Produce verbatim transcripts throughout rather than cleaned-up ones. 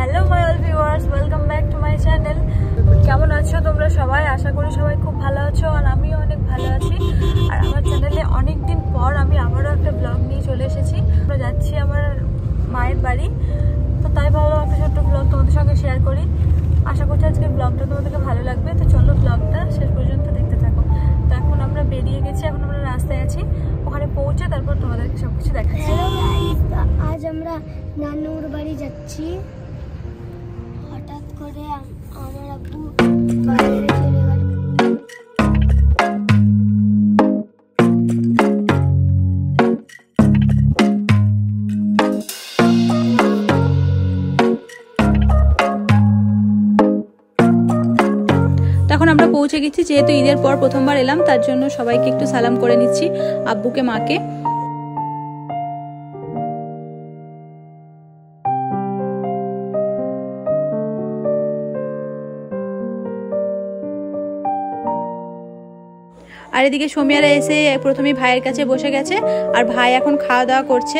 Hello my all viewers, welcome back to my channel. কেমন আছো তোমরা সবাই? আশা করি সবাই খুব ভালো আছো, আর আমিও অনেক ভালো আছি। আর আমার চ্যানেলে অনেক দিন পর আমি আবারও একটা ব্লগ নিয়ে চলে এসেছি। আমরা যাচ্ছি আমার মায়ের বাড়ি, তো তাই ভালো একটা ছোট্ট ব্লগ তোমাদের সঙ্গে শেয়ার করি। আশা করছি আজকের ব্লগটা তোমাদেরকে ভালো লাগবে। তো চলো ব্লগটা শেষ পর্যন্ত দেখতে থাকো। তো এখন আমরা বেরিয়ে গেছি, এখন আমরা রাস্তায় আছি। ওখানে পৌঁছে তারপর তোমাদেরকে সব কিছু দেখাচ্ছি। আজ আমরা নানুর বাড়ি যাচ্ছি। হঠাৎ করে আমার আব্বু বাইরে চলে গেল। তখন আমরা পৌঁছে গেছি, যেহেতু ঈদের পর প্রথমবার এলাম, তার জন্য সবাইকে একটু সালাম করে নিচ্ছি, আব্বুকে মাকে। আর এদিকে সোমিয়ারা এসে প্রথমে ভাইয়ের কাছে বসে গেছে, আর ভাই এখন খাওয়া দাওয়া করছে।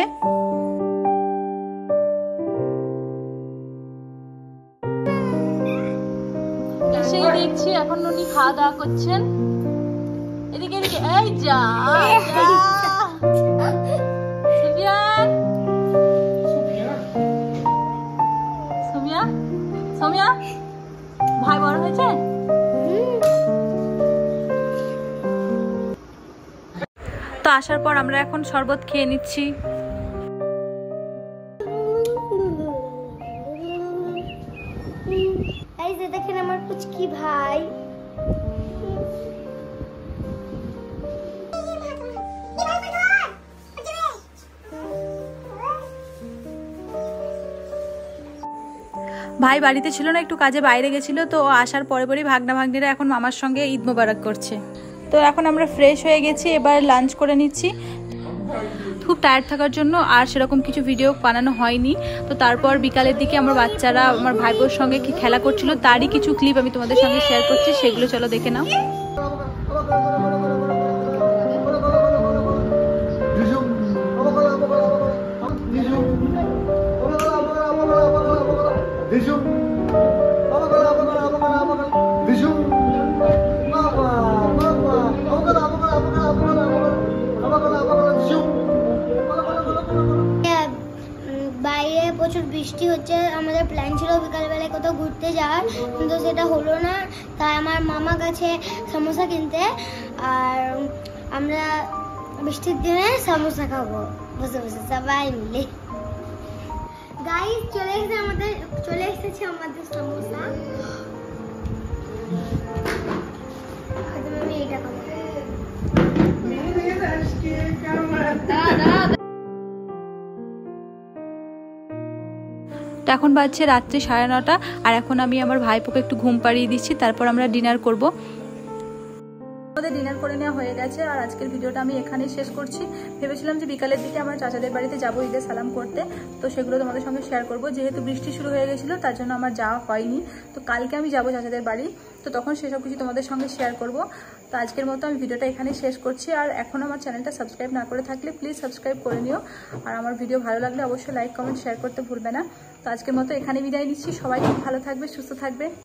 এসেই দেখছি এখন উনি খাওয়া দাওয়া করছেন। এদিকে এদিকে এই যা সোমিয়া সোমিয়া সোমিয়া ভাই বড় হয়েছে। তো আসার পর আমরা এখন শরবত খেয়ে নিচ্ছি। এই যে দেখেন আমার পুচকি ভাই। ভাই বাড়িতে ছিল না, একটু কাজে বাইরে গেছিল, তো আসার পরে পরেই ভাগনা ভাগ্নিরা এখন মামার সঙ্গে ঈদ মোবারক করছে। তো এখন আমরা ফ্রেশ হয়ে গেছি, এবার লাঞ্চ করে নিচ্ছি। খুব টায়ার্ড থাকার জন্য আর সেরকম কিছু ভিডিও বানানো হয়নি। তো তারপর বিকালের দিকে আমার বাচ্চারা আমার ভাইবোর সঙ্গে কি খেলা করছিল, তারই কিছু ক্লিপ আমি তোমাদের সঙ্গে শেয়ার করছি, সেগুলো চলো দেখে নাও। বাইরে প্রচুর বৃষ্টি হচ্ছে, আমাদের প্ল্যান ছিল বিকালবেলায় কোথাও ঘুরতে যাওয়ার, কিন্তু সেটা হলো না। তাই আমার মামা গেছে সমোসা কিনতে, আর আমরা বৃষ্টির দিনে সমোসা খাবো বসে বসে সবাই মিলে। গাইস চলে এসেছে আমাদের চলে এসেছে আমাদের সমোসা। আমি এটা খাবো। তো এখন বাজছে রাত্রি সাড়ে নটা, আর এখন আমি আমার ভাইপোকে একটু ঘুম পাড়িয়ে দিচ্ছি, তারপর আমরা ডিনার করব। আমাদের ডিনার করে নেওয়া হয়ে গেছে, আর আজকের ভিডিওটা আমি এখানেই শেষ করছি। ভেবেছিলাম যে বিকালের দিকে আমার চাচাদের বাড়িতে যাবো ঈদের সালাম করতে, তো সেগুলো তোমাদের সঙ্গে শেয়ার করব। যেহেতু বৃষ্টি শুরু হয়ে গেছিলো, তার জন্য আমার যাওয়া হয়নি। তো কালকে আমি যাবো চাচাদের বাড়ি, তো তখন সেসব কিছু তোমাদের সঙ্গে শেয়ার করব। তো আজকের মতো আমি ভিডিওটা এখানেই শেষ করছি। আর এখন আমার চ্যানেলটা সাবস্ক্রাইব না করে থাকলে প্লিজ সাবস্ক্রাইব করে নিও, আর আমার ভিডিও ভালো লাগলে অবশ্যই লাইক কমেন্ট শেয়ার করতে ভুলবে না। তো আজকের মতো এখানে বিদায় নিচ্ছি। সবাই খুব ভালো থাকবে, সুস্থ থাকবে।